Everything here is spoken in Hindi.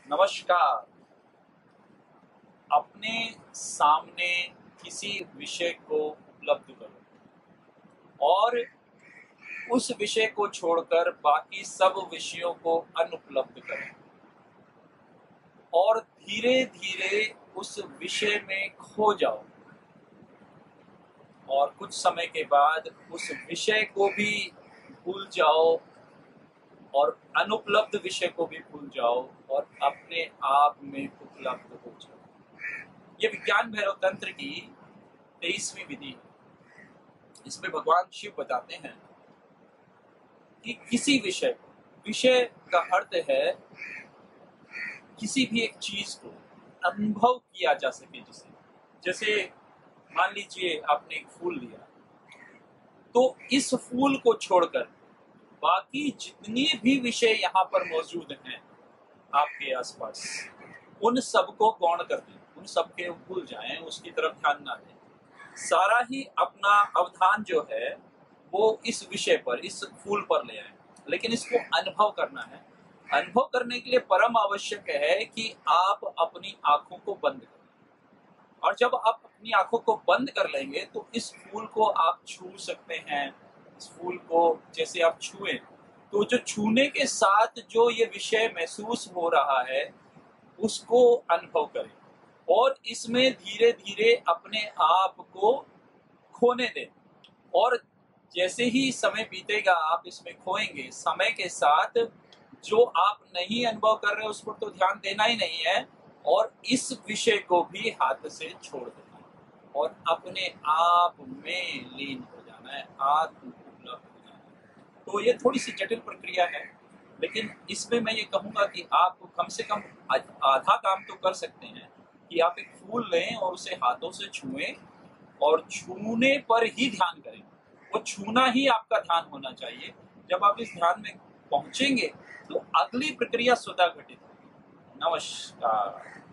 नमस्कार। अपने सामने किसी विषय को उपलब्ध करो और उस विषय को छोड़कर बाकी सब विषयों को अनुपलब्ध करो और धीरे धीरे उस विषय में खो जाओ और कुछ समय के बाद उस विषय को भी भूल जाओ और अनुपलब्ध विषय को भी भूल जाओ और अपने आप में उपलब्ध हो जाओ। ये विज्ञान भैरव तंत्र की 23वीं विधि है। इसमें भगवान शिव बताते हैं कि किसी विषय का अर्थ है किसी भी एक चीज को अनुभव किया जा सके। जैसे मान लीजिए आपने एक फूल लिया, तो इस फूल को छोड़कर बाकी जितने भी विषय यहाँ पर मौजूद हैं आपके आसपास, उन सबको गौण कर दें, उन सबके भूल जाएं, उसकी तरफ ध्यान ना दें। सारा ही अपना अवधान जो है वो इस विषय पर, इस फूल पर ले आए। लेकिन इसको अनुभव करना है। अनुभव करने के लिए परम आवश्यक है कि आप अपनी आंखों को बंद करें। और जब आप अपनी आंखों को बंद कर लेंगे तो इस फूल को आप छू सकते हैं। इस फूल को जैसे आप छुए तो जो छूने के साथ जो ये विषय महसूस हो रहा है उसको अनुभव करें और इसमें धीरे धीरे अपने आप को खोने दें। और जैसे ही समय बीतेगा आप इसमें खोएंगे। समय के साथ जो आप नहीं अनुभव कर रहे उस पर तो ध्यान देना ही नहीं है और इस विषय को भी हाथ से छोड़ देना है और अपने आप में लीन हो जाना है, आत्म उपलब्ध हो जाना है। तो ये थोड़ी सी जटिल प्रक्रिया है, लेकिन इसमें मैं ये कहूँगा कि आप कम से कम आधा काम तो कर सकते हैं कि आप एक फूल लें और उसे हाथों से छुएं और छूने पर ही ध्यान करें। वो छूना ही आपका ध्यान होना चाहिए। जब आप इस ध्यान में पहुंचेंगे तो अगली प्रक्रिया स्वतः घटित होगी। नमस्कार।